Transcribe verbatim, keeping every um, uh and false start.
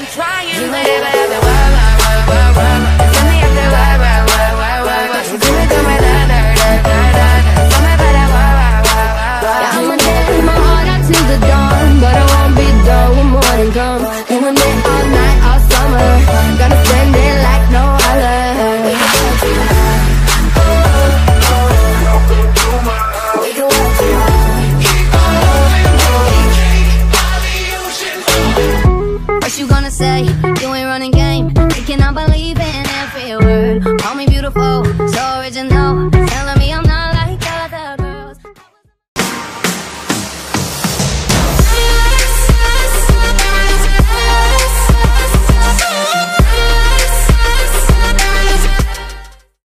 trying, baby. Send me up there, wah, wah, wah, wah, wah. Send me up there, wah, wah, wah, wah, wah. Do me, do me, da, da, da, da, da. Send me up there, wah, wah, wah, wah. Yeah, I'ma dance my heart out till the dawn, but I won't be done when morning comes. Doing it all night, all summer. Gonna spend it like no other. What you gonna say? You ain't running.